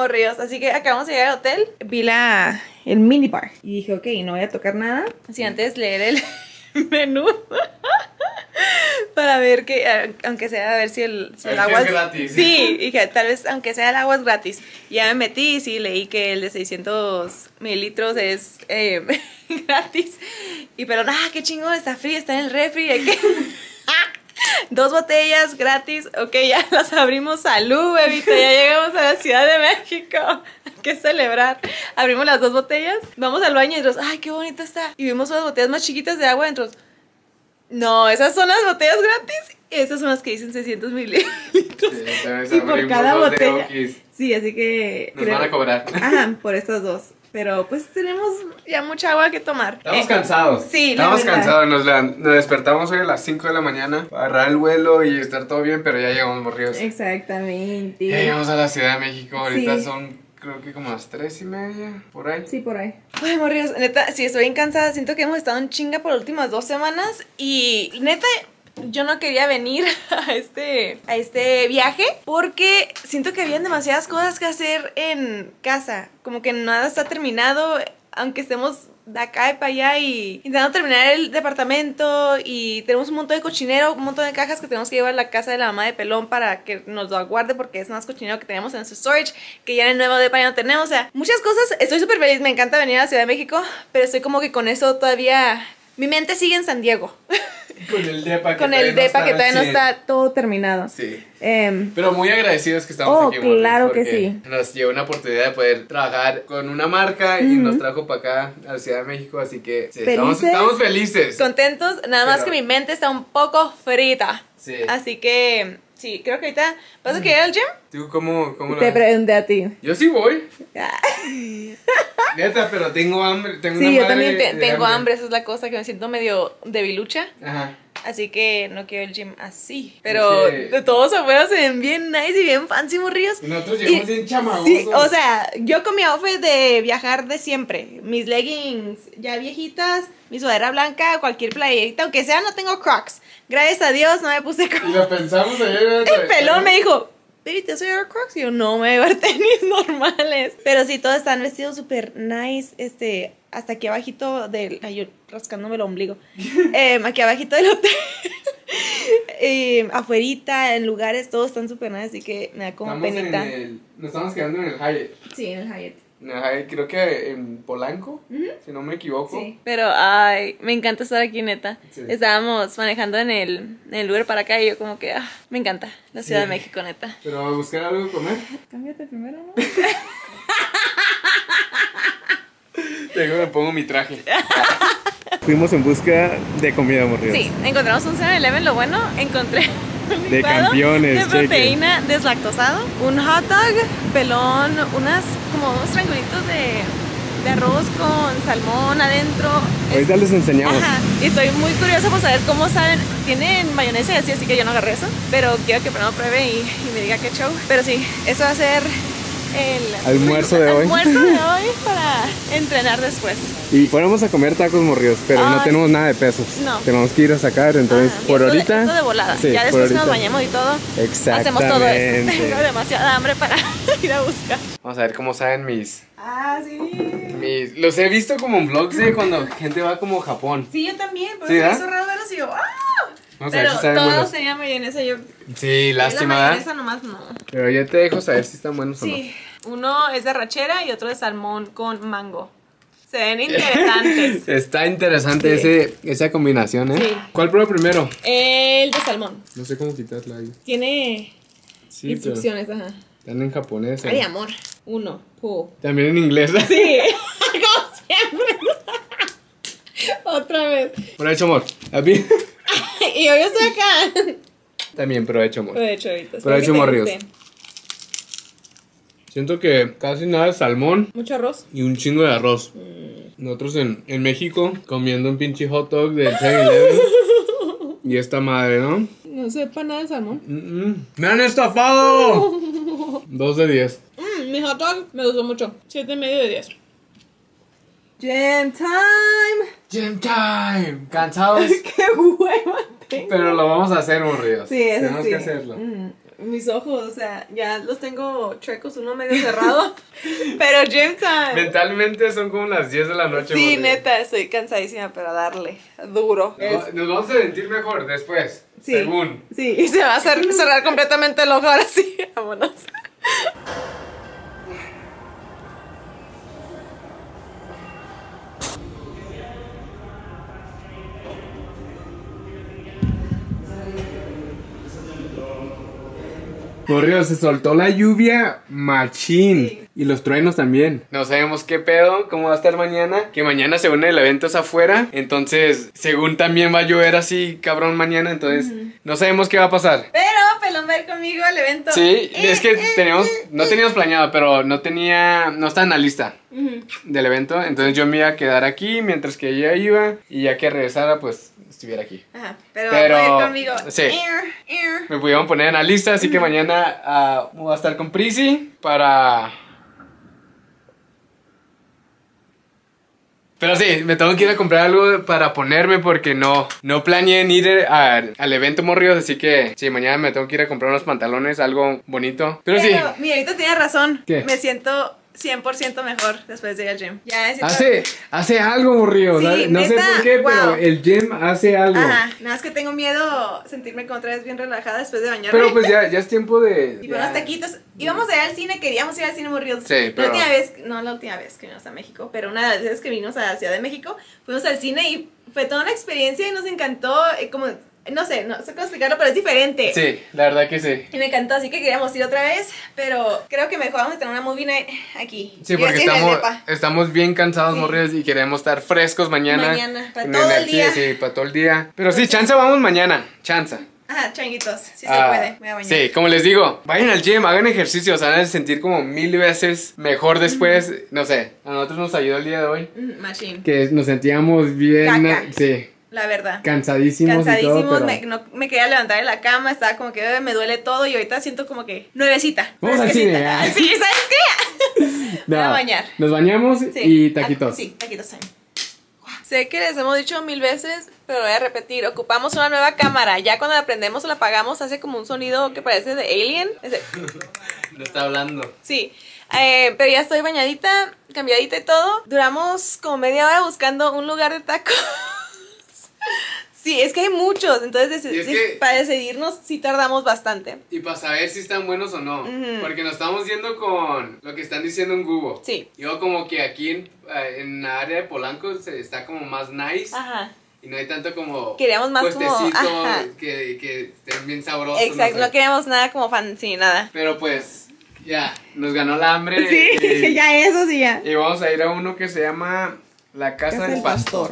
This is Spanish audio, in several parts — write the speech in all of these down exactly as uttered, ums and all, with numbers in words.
morridos. Así que acabamos de llegar al hotel. Vi la, el minibar. Y dije, ok, no voy a tocar nada. Así antes leer el menú. Para ver que, aunque sea, a ver si el, si el agua es gratis. Sí, y que tal vez, aunque sea el agua es gratis. Ya me metí y sí, leí que el de seiscientos mililitros es eh, gratis. Y pero, ah, qué chingón, está frío, está en el refri. Hay que... Dos botellas gratis. Ok, ya las abrimos. Salud, bebita. Ya llegamos a la Ciudad de México. Hay que celebrar. Abrimos las dos botellas. Vamos al baño y nosotros, ay, qué bonito está. Y vimos unas botellas más chiquitas de agua dentro. No, esas son las botellas gratis. Esas son las que dicen seiscientos mililitros. Sí, y por cada botella. Sí, así que nos creo... van a cobrar. Ajá, por estas dos. Pero pues tenemos ya mucha agua que tomar. Estamos eh, cansados. Sí, Estamos cansados. Nos, la, nos despertamos hoy a las cinco de la mañana para agarrar el vuelo y estar todo bien, pero ya llegamos morridos. Exactamente. Ya llegamos a la Ciudad de México. Ahorita Sí. son, creo que como las tres y media, por ahí. Sí, por ahí. Ay, morridos, neta, sí, estoy bien cansada. Siento que hemos estado en chinga por las últimas dos semanas. Y neta, yo no quería venir a este, a este viaje porque siento que habían demasiadas cosas que hacer en casa. Como que nada está terminado, aunque estemos de acá y para allá y intentando terminar el departamento y tenemos un montón de cochinero, un montón de cajas que tenemos que llevar a la casa de la mamá de Pelón para que nos lo aguarde porque es más cochinero que tenemos en su storage, que ya en el nuevo depa ya no tenemos. O sea, muchas cosas. Estoy súper feliz, me encanta venir a la Ciudad de México, pero estoy como que con eso todavía... Mi mente sigue en San Diego. Con el depa que Con todavía el no depa está que todavía no al cien. está todo terminado. Sí. Eh, Pero muy agradecidos que estamos Oh, aquí, morris, claro que porque sí. nos dio una oportunidad de poder trabajar con una marca y Ujú. nos trajo para acá a la Ciudad de México, así que sí, estamos, Felices. estamos felices. contentos, nada más Pero- que mi mente está un poco frita. Sí. Así que, sí, creo que ahorita... ¿Vas a querer ir al gym? ¿Tú cómo, cómo Te lo pregunté a ti. Yo sí voy, neta, pero tengo hambre, tengo Sí, una yo madre también te- de tengo hambre, esa es la cosa, que me siento medio debilucha. Ajá. Así que no quiero el gym así. Pero Sí. de todos afuera se ven bien nice y bien fancy, morrillos. Y nosotros llegamos Y- bien chamagosos. Sí, o sea, yo con mi outfit de viajar de siempre. Mis leggings ya viejitas, mi sudadera blanca, cualquier playerita, aunque sea no tengo Crocs. Gracias a Dios no me puse Crocs. Y lo pensamos ayer. El pelón me dijo, baby, ¿te vas a llevar Crocs? Y yo, no, me voy a llevar tenis normales. Pero sí, todos están vestidos súper nice, este... Hasta aquí abajito del... Ay, yo rascándome el ombligo. eh, aquí abajito del hotel. eh, afuerita, en lugares, todos están súper nice, así que me da como Estamos penita. en el, nos estamos quedando en el Hyatt. Sí, en el Hyatt. En el Hyatt, creo que en Polanco, Ujú. si no me equivoco. Sí. Pero, ay, me encanta estar aquí, neta. Sí. Estábamos manejando en el, en el Uber para acá y yo como que, ah, me encanta la Ciudad Sí. de México, neta. Pero a buscar algo que comer. Cámbiate primero, ¿no? Luego me pongo mi traje. Fuimos en busca de comida, morridos. Sí, encontramos un seven eleven, lo bueno, encontré un De licuado campeones, de cheque. proteína deslactosado, un hot dog, pelón, unas como unos triangulitos de, de arroz con salmón adentro. Es- Ahorita les enseñamos. Ajá, y estoy muy curiosa por saber cómo saben. Tienen mayonesa y así, así que yo no agarré eso, pero quiero que primero pruebe y, y me diga qué show. Pero sí, eso va a ser el Almuerzo de hoy. almuerzo de hoy para entrenar después. Y fuéramos a comer tacos, morridos, pero no Ay. tenemos nada de pesos. No. Tenemos que ir a sacar, entonces Ajá, y por esto de- ahorita. esto de volada. Sí, Ya por después que nos ahorita. bañemos y todo, Exactamente. hacemos todo eso. Tengo demasiada hambre para ir a buscar. Vamos a ver cómo saben mis, Ah, sí. mis. Los he visto como en vlogs de cuando gente va como a Japón. Sí, yo también, por ¿Sí, eso me ¿verdad? hizo raro verlos y yo, ¡ah! Vamos a ver Pero si saben todos buenos. tenían mayonesa, yo... Sí, la lástima, ¿verdad? mayonesa nomás no. Pero ya te dejo saber si están buenos Sí, uno es de rachera y otro de salmón con mango. Se ven interesantes. o no. Está interesante Sí. ese, esa combinación, ¿eh? Sí. ¿Cuál pruebo primero? El de salmón. No sé cómo quitarla ahí. Tiene Sí, pero instrucciones, ajá. están en japonés. ¿eh? Ay, amor. Uno, pu. También en inglés. Sí, como siempre. Otra vez. Provecho, amor. ¿A ti? Y yo, yo estoy acá. También provecho, amor. Lo he hecho ahorita. Pero espero he que hecho te morridos. guste. Siento que casi nada de salmón Mucho arroz. y un chingo de arroz. Nosotros en, en México comiendo un pinche hot dog del seven eleven. Y esta madre, ¿no? No sepa nada de salmón. Mm, mm. ¡Me han estafado! Dos de diez. Mm, mi hot dog me gustó mucho. Siete y medio de diez. Jam time. Gym time. Cansados. Qué hueva tengo. Pero lo vamos a hacer, morridos. Sí, eso Tenemos sí. que hacerlo. Mm. mis ojos, o sea, ya los tengo chuecos, uno medio cerrado. Pero gym time. Mentalmente son como las diez de la noche. Sí, morrillo. neta, estoy cansadísima, pero darle duro. Nos, Es- nos vamos a sentir mejor después. Sí. Según. Sí, y se va a hacer cerrar completamente el ojo ahora sí. Vámonos. Corrió, se soltó la lluvia machín. Sí. Y los truenos también. No sabemos qué pedo, cómo va a estar mañana. Que mañana según el evento es afuera. Entonces, según también va a llover así, cabrón, mañana. Entonces, uh-huh. no sabemos qué va a pasar. Pero Pelón va a ir conmigo al evento. Sí, eh, es que eh, teníamos, eh, no teníamos planeado, pero no tenía, no estaba en la lista uh-huh. del evento. Entonces yo me iba a quedar aquí mientras que ella iba. Y ya que regresara, pues estuviera aquí. Ajá, pero, pero va a ir conmigo. Sí. Ear, ear. Me pudieron poner en la lista, así que mañana uh, voy a estar con Prissy para... Pero sí, me tengo que ir a comprar algo para ponerme porque no, no planeé en ir a, al evento morridos, así que sí, mañana me tengo que ir a comprar unos pantalones, algo bonito. Pero, Pero sí. mi ahorita tiene razón. ¿Qué? Me siento cien por ciento mejor después de ir al gym. Ya me siento... Hace, hace algo morrido, Sí, ¿sabes? No neta, sé por qué, wow. pero el gym hace algo. Ajá, nada más que tengo miedo sentirme como otra vez bien relajada después de bañarme. Pero pues ya, ya es tiempo de... Y con unos taquitos. Íbamos a ir al cine, queríamos ir al cine morridos. Sí, pero... La última vez, no la última vez que vinimos a México, pero una de las veces que vinimos a la Ciudad de México, fuimos al cine y fue toda una experiencia y nos encantó, eh, como, no sé, no sé cómo explicarlo, pero es diferente. Sí, la verdad que sí. Y me encantó, así que queríamos ir otra vez, pero creo que mejor vamos a tener una movie night aquí. Sí, Y porque así en el estamos, depa. estamos bien cansados, Sí. morridos, y queremos estar frescos mañana. Mañana, para con todo el energía, día. Sí, para todo el día. Pero sí, chance vamos mañana, chance. Ajá, changuitos, sí Ah, se puede, me voy a bañar. Sí, como les digo, vayan al gym, hagan ejercicio, se van a sentir como mil veces mejor después. Mm. No sé, a nosotros nos ayudó el día de hoy. Mm, machine. Que nos sentíamos bien, Caca. sí, La verdad. cansadísimos, Cansadísimos, y todo, pero... me, no, me quería levantar en la cama, estaba como que "Bebé, me duele todo y ahorita siento como que nuevecita. Vamos al fresquecita". cine, ah. Sí, ¿sabes qué? Me voy a No, bañar. Nos bañamos Sí. y taquitos. Ah, sí, taquitos también. Sé que les hemos dicho mil veces, pero voy a repetir, ocupamos una nueva cámara. Ya cuando la prendemos o la apagamos hace como un sonido que parece de Alien. Ese- No está hablando. Sí, eh, pero ya estoy bañadita, cambiadita y todo. Duramos como media hora buscando un lugar de tacos. Sí, es que hay muchos, entonces Y es deci- que- para decidirnos sí tardamos bastante. Y para saber si están buenos o no. Ujú. Porque nos estamos yendo con lo que están diciendo en Google. Sí. Yo como que aquí en, eh, en la área de Polanco se está como más nice. Ajá. Y no hay tanto como Queríamos más como- puestecitos ajá. que, que estén bien sabrosos. Exacto, no no sé. queríamos nada como fan, sí, nada. Pero pues, ya, nos ganó la hambre. Sí, Y, ya eso sí, ya. y vamos a ir a uno que se llama La Casa, del Pastor.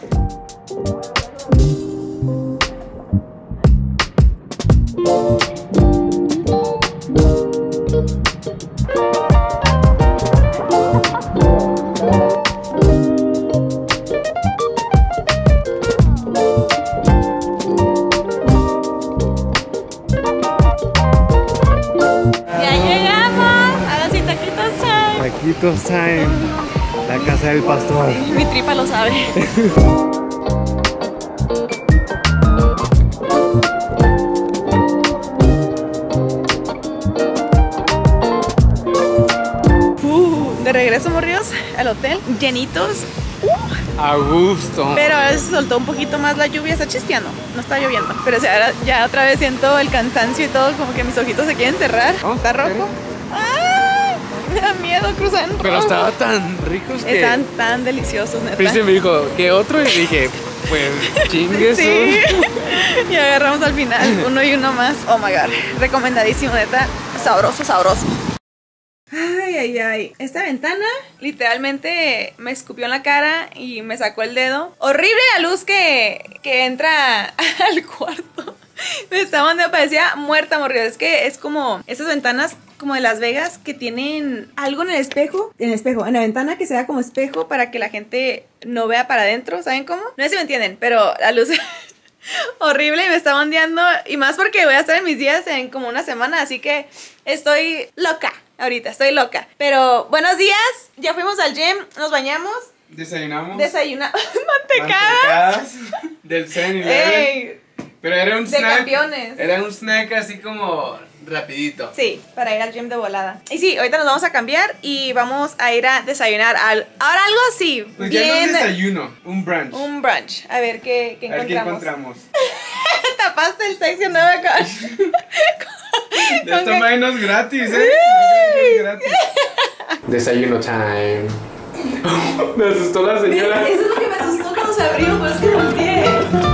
Ya llegamos a los taquitos time. Taquitos time. La Casa del Pastor. Mi tripa lo sabe. Uh, de regreso, morridos, al hotel, llenitos. A gusto. Pero ahora se soltó un poquito más la lluvia, está chisteando, no está lloviendo. Pero o sea, ahora ya otra vez siento el cansancio y todo, como que mis ojitos se quieren cerrar. Oh, ¿Está rojo? ¡Ah! Me da miedo cruzar en Pero rojo. estaba tan ricos que... Están tan deliciosos, neta. Prissy me dijo, ¿qué otro? Y dije, pues, chingue eso. Sí. Y agarramos al final uno y uno más. Oh my god. Recomendadísimo, neta. Sabroso, sabroso. Ay, ay, ay. Esta ventana literalmente me escupió en la cara y me sacó el dedo. Horrible la luz que, que entra al cuarto. Me estaba donde parecía muerta, morrida. Es que es como esas ventanas como de Las Vegas que tienen algo en el espejo. En el espejo, en la ventana que sea como espejo para que la gente no vea para adentro. ¿Saben cómo? No sé si me entienden, pero la luz... horrible y me está ondeando. Y más porque voy a estar en mis días en como una semana. Así que estoy loca. Ahorita estoy loca. Pero buenos días. Ya fuimos al gym. Nos bañamos. Desayunamos. Desayunamos. Mantecadas. Mantecadas del seven eleven. Ey, Pero era un de snack. campeones. Era un snack así como rapidito. Sí, para ir al gym de volada. Y sí, ahorita nos vamos a cambiar y vamos a ir a desayunar. Al, ahora algo así. Pues bien, ya no es desayuno, un brunch. Un brunch. A ver qué, qué a ver encontramos. qué encontramos. Tapaste el sexy nueva con... De esto menos gratis, ¿eh? Es gratis. Desayuno time. Me asustó la señora. Eso es lo que me asustó cuando se abrió, pues es que volteé.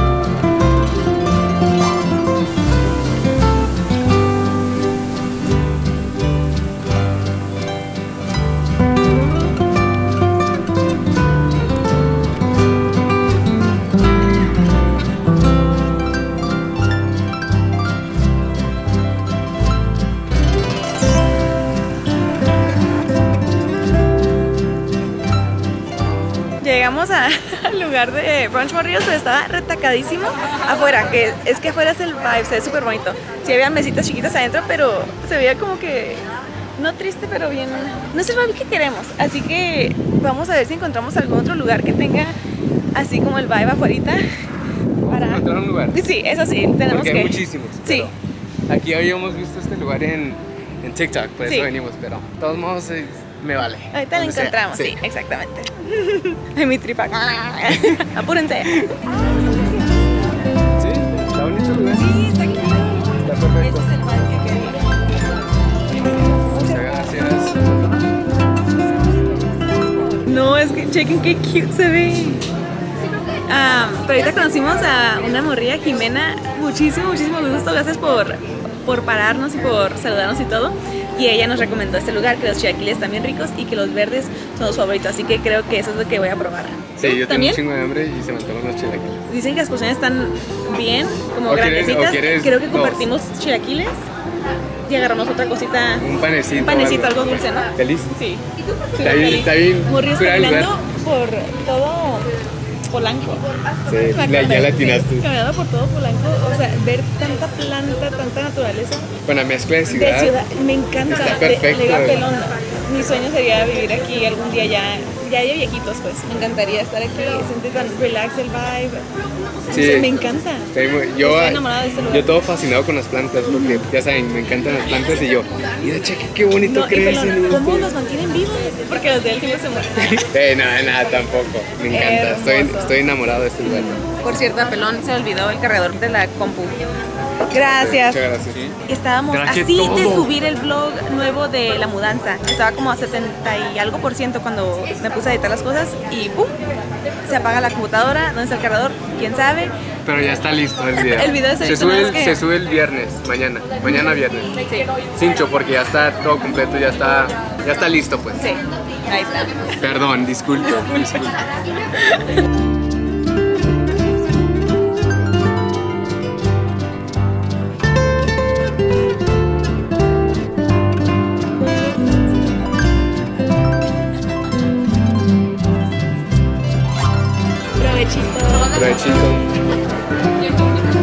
Llegamos a- al lugar de brunch Morrillos, pero estaba retacadísimo afuera, que es que afuera es el vibe, se ve súper bonito. Sí había mesitas chiquitas adentro, pero se veía como que, no triste, pero bien, no es el vibe que queremos. Así que vamos a ver si encontramos algún otro lugar que tenga así como el vibe afuera para... ¿Encontrar un lugar? Sí, eso sí, tenemos Porque que... hay muchísimos. Sí. Aquí habíamos visto este lugar en, en TikTok, por eso Sí. venimos, pero de todos modos eh, me vale. Ahorita lo Donde sea. encontramos, sí, exactamente. Ay, mi tripa. Apúrense. Sí, está bonito el lugar. Sí, está aquí. Está perfecto. Ese es el vibe que quería. Muchas gracias. No, es que chequen qué cute se ve. Ah, pero ahorita conocimos a una morrilla, Jimena. Muchísimo, muchísimo gusto. Gracias por, por pararnos y por saludarnos y todo. Y ella nos recomendó este lugar, que los chilaquiles están bien ricos y que los verdes son los favoritos. Así que creo que eso es lo que voy a probar. Sí, yo tengo ¿También? un chingo de hambre y se me antojan los chilaquiles. Dicen que las porciones están bien, como ¿O quieres- grandecitas. o quieres Creo que dos? compartimos chilaquiles y agarramos otra cosita. Un panecito. Un panecito, algo. algo dulce, ¿no? ¿Feliz? Sí. Está bien, está bien. Morrillos cura el caminando lugar. por todo Polanco. Sí, Me la- acordé, ya la sí, atinaste. caminando por todo Polanco, o sea, ver tanta planta, tanta naturaleza Con la mezcla de ciudad. de ciudad, me encanta. Está de- perfecto. Lega Pelón. Mi sueño sería vivir aquí algún día ya, ya de viejitos, pues. Me encantaría estar aquí, sentir tan relax el vibe. Sí. O sea, me encanta. Estoy muy- yo, Estoy enamorada de este lugar. yo todo fascinado con las plantas, porque ya saben, me encantan las plantas y yo, mira, cheque qué bonito No, y crecen. Pelón, ¿cómo este". los mantienen vivos? Porque los de él siempre se mueren. Eh, nada, nada, tampoco. Me encanta, estoy, Hermoso. estoy enamorado de este lugar. Por cierto, a Pelón se olvidó el cargador de la compu. Gracias. Muchas gracias. Estábamos Traje así de todo. subir el vlog nuevo de la mudanza. Estaba como a setenta y algo por ciento cuando me puse a editar las cosas y ¡pum! Se apaga la computadora. ¿Dónde está el cargador? ¿Quién sabe? Pero ya está listo el video. El video está se listo, sube, nada el, más que- se sube el viernes, mañana, mañana viernes. Sí, Cincho, porque ya está todo completo, ya está, ya está listo pues. sí. Ahí está. Perdón, disculpe. disculpe. Provechito. Provechito.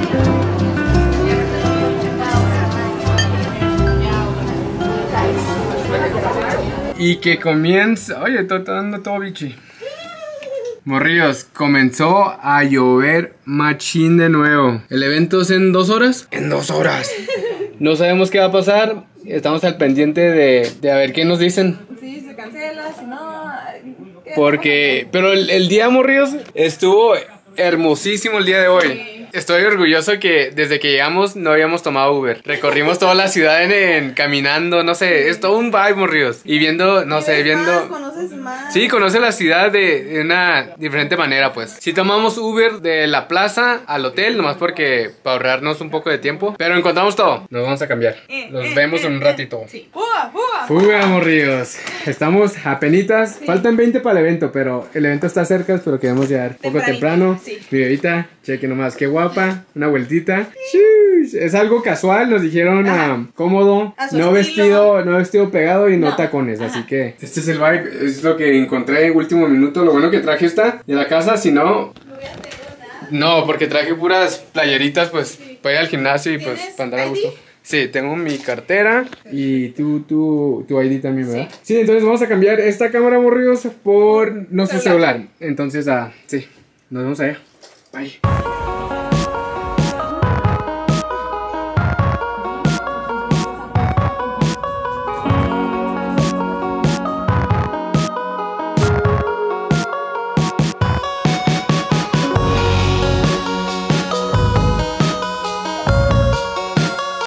Y que comienza. Oye, todo está dando todo bichi. Morrillos, comenzó a llover machín de nuevo. ¿El evento es en dos horas? En dos horas. No sabemos qué va a pasar. Estamos al pendiente de, de a ver qué nos dicen. Sí, se cancela, si no... Porque, pero el, el día, morrillos, estuvo hermosísimo el día de hoy. Estoy orgulloso que desde que llegamos no habíamos tomado Uber. Recorrimos toda la ciudad en, en- caminando, no sé, es todo un vibe, morrillos. Y viendo, no sé, viendo... conoces más. Sí, conoce la ciudad de, de una diferente manera, pues. Si tomamos Uber de la plaza al hotel, nomás porque para ahorrarnos un poco de tiempo. Pero encontramos todo. Nos vamos a cambiar. Nos vemos en un ratito. Sí. ¡Fuga, fuga! Fuga, morrillos. Estamos apenitas. Faltan veinte para el evento, pero el evento está cerca, pero queremos llegar poco Tempranito, temprano. sí. Mi bebita, cheque nomás, qué guapa. Una vueltita. Shush. Es algo casual, nos dijeron ah, cómodo, A su no estilo. vestido, no vestido pegado y no, No. tacones. Así que este es el vibe, es lo que encontré en último minuto. Lo bueno que traje esta de la casa, si no... No, porque traje puras playeritas, pues, para ir al gimnasio y pues ¿Tienes para andar a I D? gusto. Sí, tengo mi cartera y tu, tu, tu I D también, ¿verdad? Sí. Sí, entonces vamos a cambiar esta cámara, morrillos, por nuestro celular. Celular. Entonces, ah, sí, nos vemos allá. Bye.